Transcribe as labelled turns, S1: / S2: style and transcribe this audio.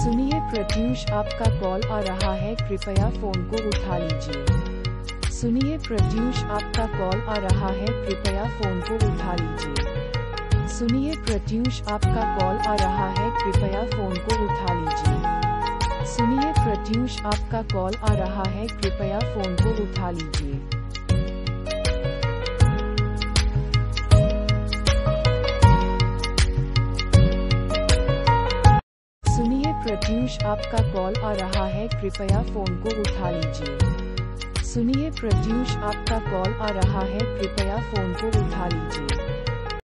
S1: सुनिए प्रत्यूष, आपका कॉल आ रहा है, कृपया फोन को उठा लीजिए। सुनिए प्रत्यूष, आपका कॉल आ रहा है, कृपया फोन को उठा लीजिए। सुनिए प्रत्यूष, आपका कॉल आ रहा है, कृपया फोन को उठा लीजिए। सुनिए प्रत्यूष, आपका कॉल आ रहा है, कृपया फोन को उठा लीजिए। सुनिए प्रत्यूष, आपका कॉल आ रहा है, कृपया फोन को उठा लीजिए। सुनिए प्रत्यूष, आपका कॉल आ रहा है, कृपया फोन को उठा लीजिए।